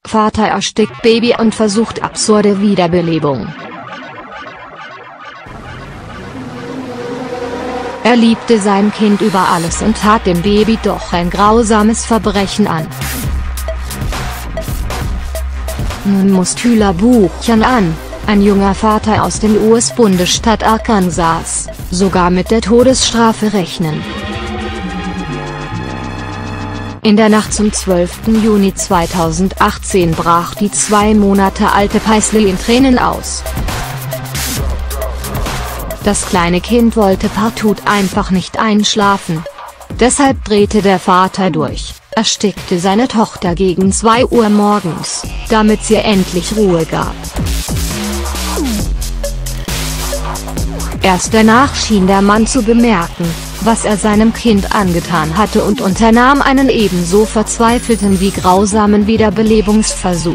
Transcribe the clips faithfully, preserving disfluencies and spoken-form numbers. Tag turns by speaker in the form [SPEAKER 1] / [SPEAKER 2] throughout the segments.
[SPEAKER 1] Vater erstickt Baby und versucht absurde Wiederbelebung. Er liebte sein Kind über alles und tat dem Baby doch ein grausames Verbrechen an. Nun muss Tyler Buchanan, ein junger Vater aus dem U S-Bundesstaat Arkansas, sogar mit der Todesstrafe rechnen. In der Nacht zum zwölften Juni zweitausendachtzehn brach die zwei Monate alte Paisley in Tränen aus. Das kleine Kind wollte partout einfach nicht einschlafen. Deshalb drehte der Vater durch, erstickte seine Tochter gegen zwei Uhr morgens, damit sie endlich Ruhe gab. Erst danach schien der Mann zu bemerken, was er seinem Kind angetan hatte, und unternahm einen ebenso verzweifelten wie grausamen Wiederbelebungsversuch.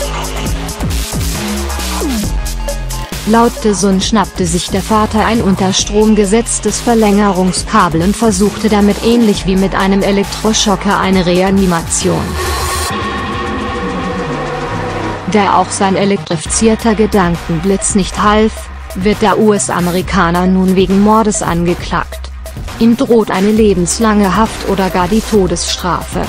[SPEAKER 1] Laut The Sun schnappte sich der Vater ein unter Strom gesetztes Verlängerungskabel und versuchte damit ähnlich wie mit einem Elektroschocker eine Reanimation. Da auch sein elektrifizierter Gedankenblitz nicht half, wird der U S-Amerikaner nun wegen Mordes angeklagt. Ihm droht eine lebenslange Haft oder gar die Todesstrafe.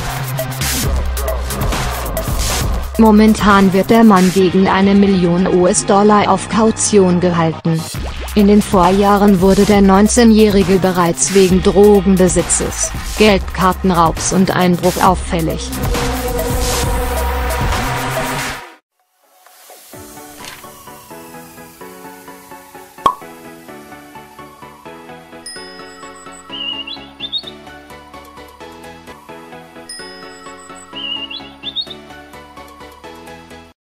[SPEAKER 1] Momentan wird der Mann gegen eine Million U S-Dollar auf Kaution gehalten. In den Vorjahren wurde der neunzehnjährige bereits wegen Drogenbesitzes, Geldkartenraubs und Einbruch auffällig.